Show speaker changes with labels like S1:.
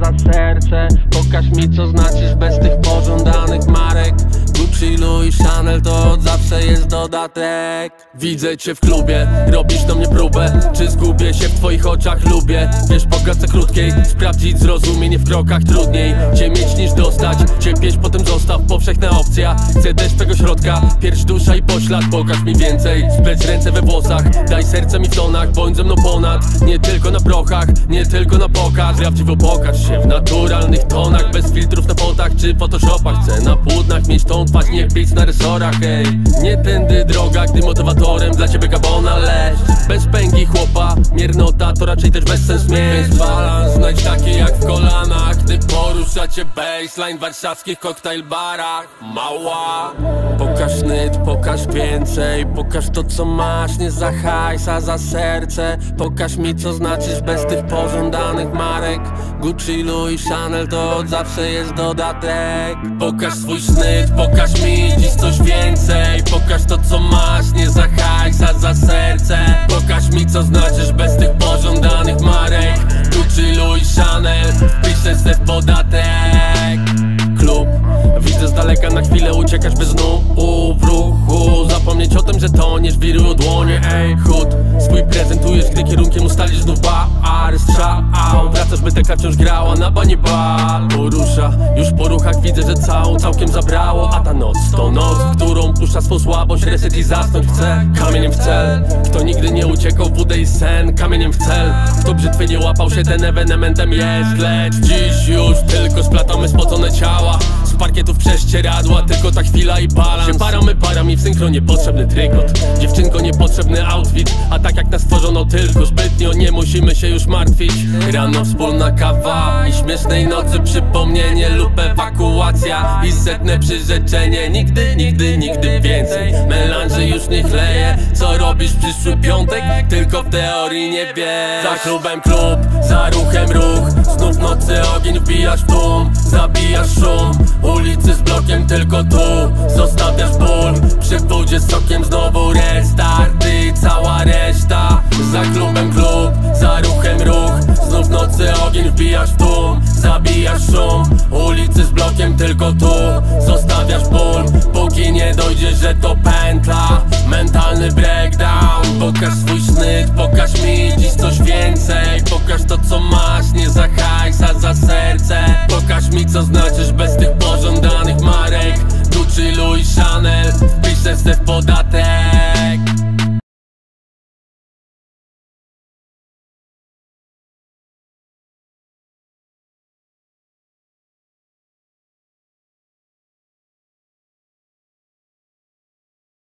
S1: za serce. Pokaż mi, co znaczysz bez tych pożądanych marek. Gucci, Louis, Chanel to od zawsze jest dodatek. Widzę cię w klubie, robisz do mnie próbę. Czy zgubię się w twoich oczach? Lubię, wiesz, po klatce krótkiej sprawdzić zrozumienie w krokach trudniej. Cię mieć niż dostać, cię pieść, potem zostaw, powszechna opcja. Chcę deszcz tego środka, pierś, dusza i poślad. Pokaż mi więcej, spleć ręce we włosach. Daj serce mi w tonach, bądź ze mną ponad. Nie tylko na prochach, nie tylko na pokaz. Prawdziwo pokaż się w naturalnych tonach, bez filtrów na fotach czy photoshopach. Chcę na płótnach mieć tą twarz, nie pić na rysorach, ej. Nie tędy droga, gdy motywatorem dla ciebie gabona leś. Bez pęgi chłopa, miernota to raczej też bezsens mieć. Więc balans znajdź taki jak w kolanach, gdy porusza cię baseline w warszawskich koktajl barach. Mała, pokaż nyt, pokaż więcej. Pokaż to, co masz, nie za hajs, a za serce. Pokaż mi, co znaczysz bez tych pożądanych marek. Gucci, Louis, Chanel to od zawsze jest dodatek. Pokaż swój snyt, pokaż mi dziś coś więcej. Pokaż to, co masz, nie za hajs, a za serce. Pokaż mi, co znaczysz bez tych pożądanych marek. Gucci, Louis, Chanel, piszę se w podatek. Klub, widzę z daleka, na chwilę uciekasz bez snu. W ruchu, zapomnieć o tym, że toniesz, wirują dłonie, ej. Chód, swój prezentujesz, gdy kierunkiem ustalisz znów bar. Strzał, wracasz, by teka wciąż grała na bani bal. Porusza, już po ruchach widzę, że całkiem zabrało. A ta noc, to noc, w którą puszcza swą słabość. Reset i zasnąć chcę, kamieniem w cel. Kto nigdy nie uciekał w wódę i sen, kamieniem w cel. Kto brzytwy nie łapał się, ten ewenementem jest. Lecz dziś już tylko splatamy spocone ciała. Z parkietów prześcieradła, tylko ta chwila i balans. Się parami w synchro, niepotrzebny trykot. Dziewczynko, niepotrzebny outfit. A tak jak nas stworzono tylko zbytnio, nie musimy się już martwić. Rano wspólna kawa i śmiesznej nocy przypomnienie lub ewakuacja i setne przyrzeczenie. Nigdy więcej melanży już nie chleje. Co robisz w przyszły piątek? Tylko w teorii nie wiesz. Za klubem klub, za ruchem ruch. Znów w nocy ogień, wbijasz w tłum. Zabijasz szum, ulicy z blokiem tylko tu. Zostawiasz ból, przy budzie z sokiem znowu restart. Ty i cała reszta. Za klubem klub, za ruchem ruch. Znów w nocy ogień, wbijasz w tłum. Zabijasz szum, ulicy z blokiem tylko tu. Zostawiasz ból, póki nie dojdzie, że to pętla. Mentalny breakdown. Pokaż swój snyt, pokaż mi dziś coś więcej. Pokaż to, co masz, nie za hajs, a za serce. Pokaż mi, co znaczysz bez tych pożądanych marek. Gucci, Louis, Chanel, piszę se w podatek.